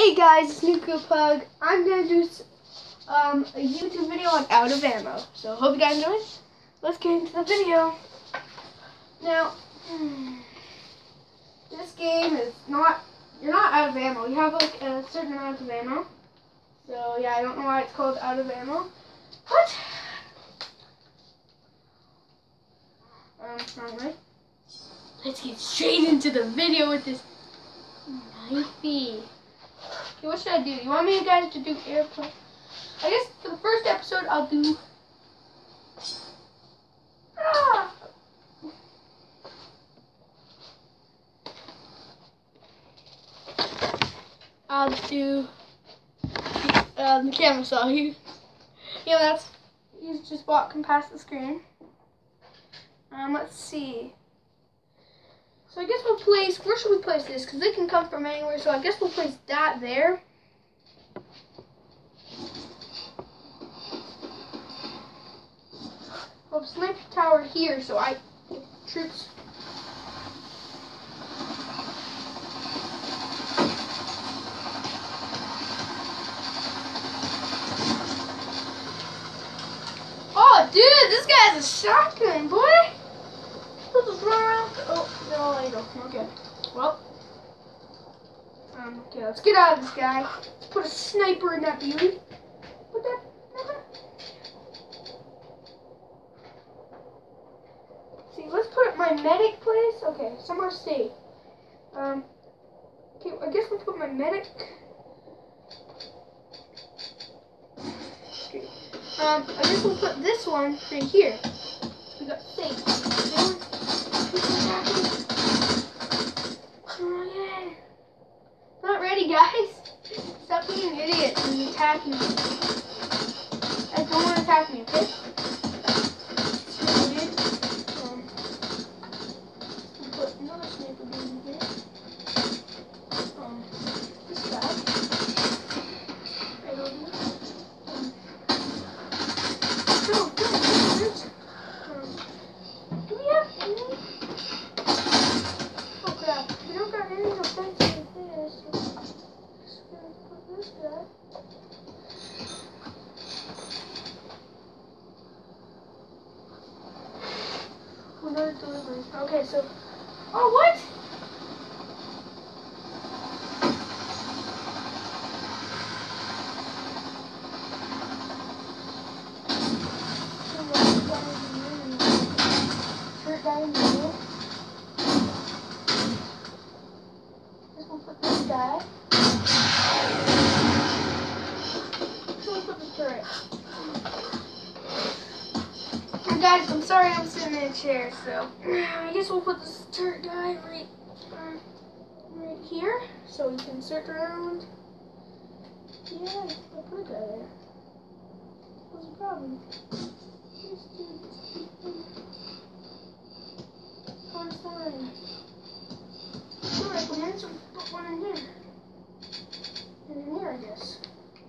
Hey guys, it's Nuclear Pug. I'm gonna do a YouTube video on Out of Ammo. So hope you guys enjoy it. Let's get into the video. Now, this game is you're not out of ammo. You have like a certain amount of ammo. So yeah, I don't know why it's called Out of Ammo. But wrong way. Let's get straight into the video with this knifey. Okay, what should I do? You want me guys to do airplane? I guess for the first episode I'll do the camera saw you. Yeah, he's just walking past the screen. Let's see. So I guess where should we place this? Because they can come from anywhere, so I guess we'll place that there. Well, sniper tower here, so I get troops. Oh, dude, this guy has a shotgun, boy. Let's just run around. Oh, no, there you go. Okay. Well. Okay, let's get out of this guy. Let's put a sniper in that beauty. Put that. See, let's put my medic place. Okay, somewhere safe. Okay, I guess we'll put my medic. Okay. I guess we'll put this one right here. We got safe. Not ready, guys. Stop being idiots and attacking me. Guys, don't want to attack me, okay? Put another sniper gun here. This guy. Right over here. Do we have any? Oh crap, we don't got any offensive like this. Just gonna put this guy. Another delivery. Okay, so. Oh, what? Guy in the middle. Just gonna put this guy. Just gonna put the turret. And guys, I'm sorry I'm sitting in a chair, so I guess we'll put this turret guy right here, so we can search around. Yeah, I'll put a guy there. What's the problem? This dude. Fine. Alright, well, then, so put one in here. And in here, I guess.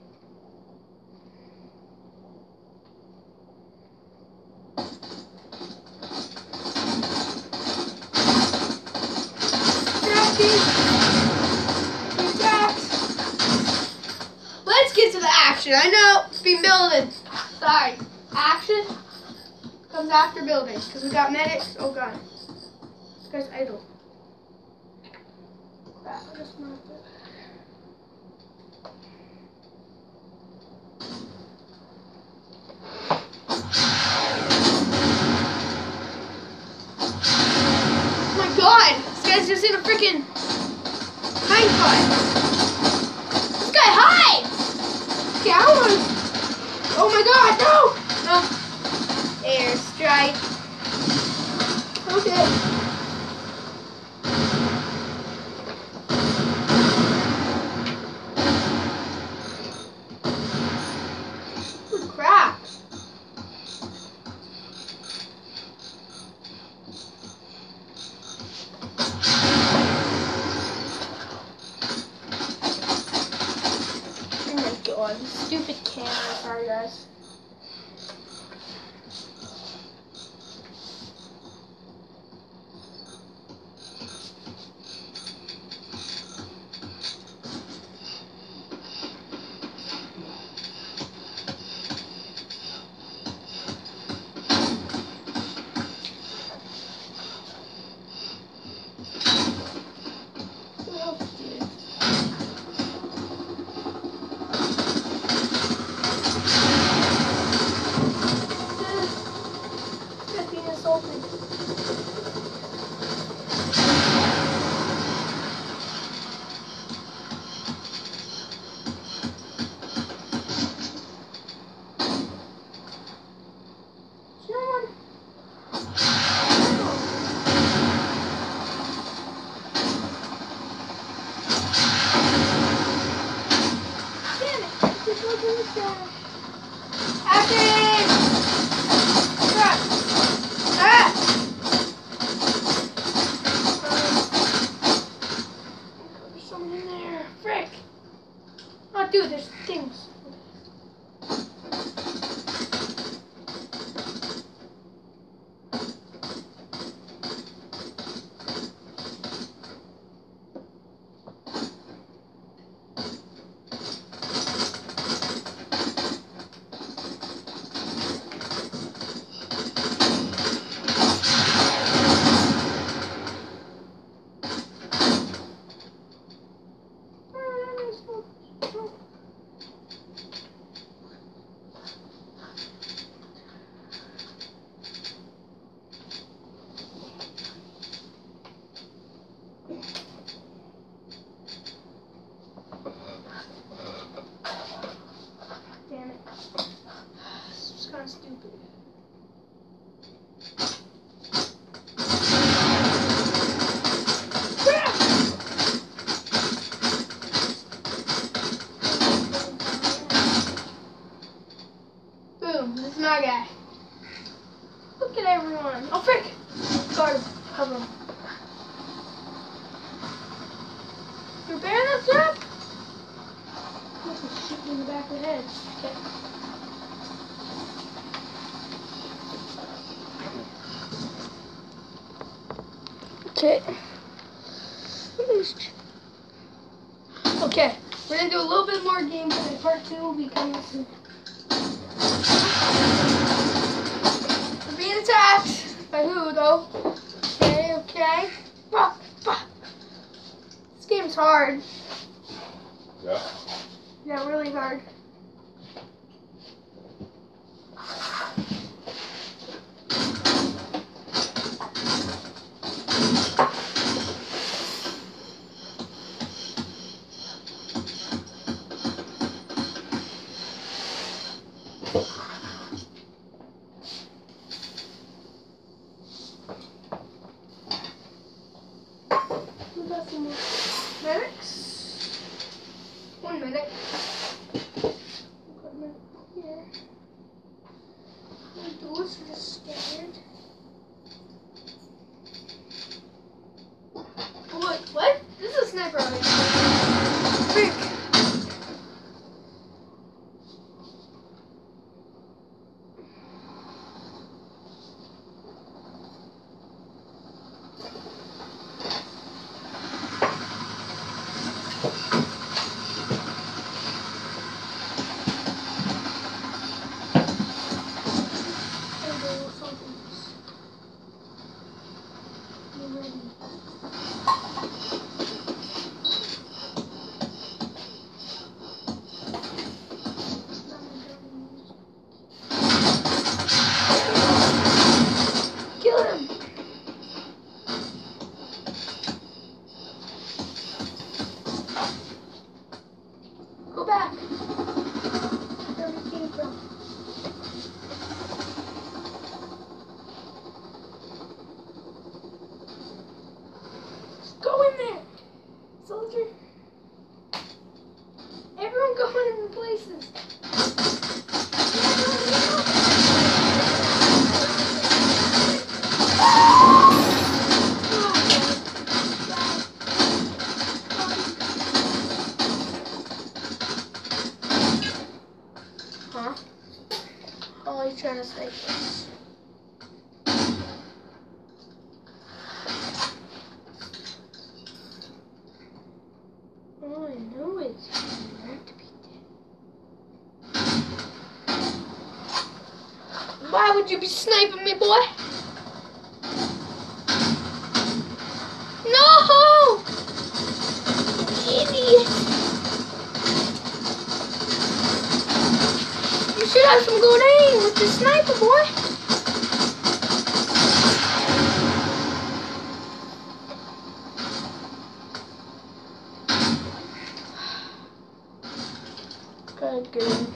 Let's get to the action. I know it's been building. Sorry. Action comes after building because we got medics. Oh god. This guy's idle. Crap, I just marked it. Oh my god! This guy's just in a freaking hide fight. This guy hides! Okay, I want to. Oh my god, no! No. Airstrike. Okay. Crap. Oh my god, stupid camera. Sorry guys. Action! Crap! Ah! There's someone in there. Frick! Oh, dude, there's things. Damn it. This is kind of stupid. Boom, this is my guy. Look at everyone. Oh, frick! Guard, cover him. You're bearing that trap? Shoot me in the back of the head. Okay. Okay, we're gonna do a little bit more gameplay. Part 2 will be coming soon. We're being attacked. By who, though? Okay, okay. This game's hard. Yeah. Yeah, really hard. We got some more medics. 1 minute. Equipment here. The doors are just scared. Oh, look, what? This is a sniper on it. Frick. Kill him! Go back. Where we came from. Go in there, soldier. Everyone going in places. Huh? Oh, he's trying to snipe us. All I know is you want to be dead. Why would you be sniping me, boy? No! Idiot! You should have some good aim with the sniper, boy. Good.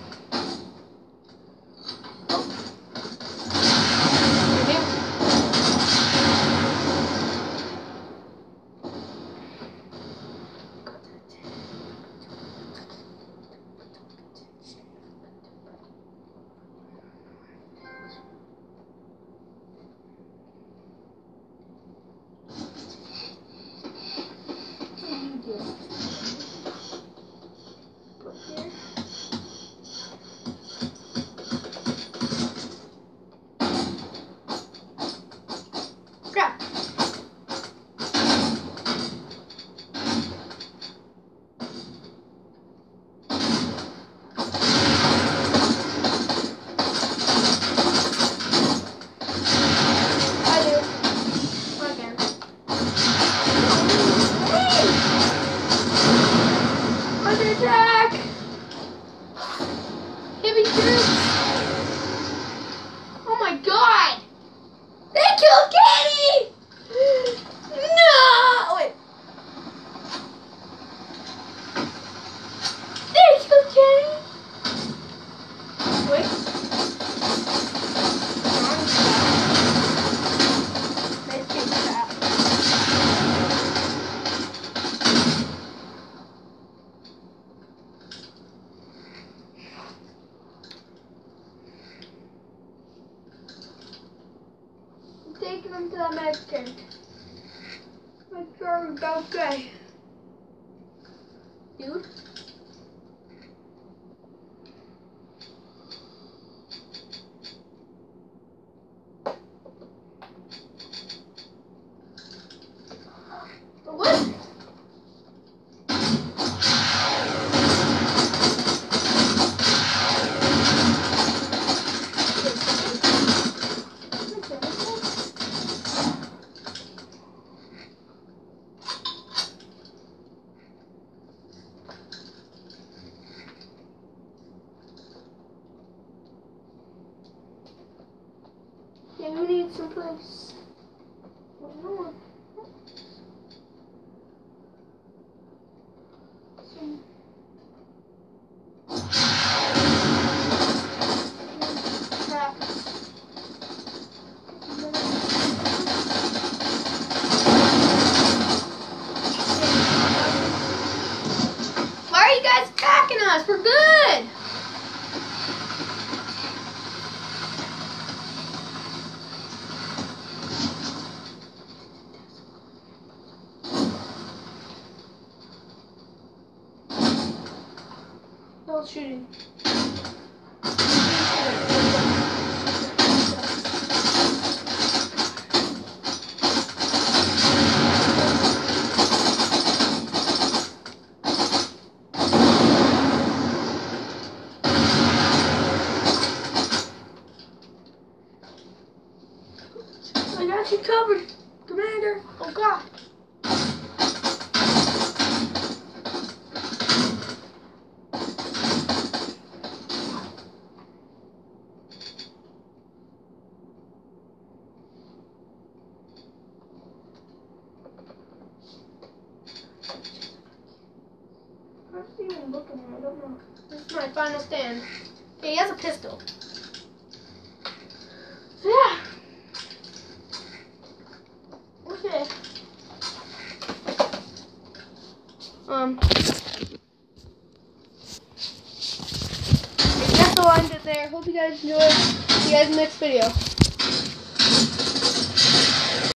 Under attack! Heavy troops! Oh my god! They killed Kenny! No! Wait. They killed Kenny! Wait. Let's get that. Taking them to the med tent. Make sure we're okay. Dude. What? Yeah, we need some place. No. Some. Traps. Why are you guys attacking us? We're good. No shooting. I got you covered, Commander. Oh God. I'm even looking at it. I don't know. This is my final stand. Okay, he has a pistol. So yeah. Okay. That's all I did there. Hope you guys enjoyed. See you guys in the next video.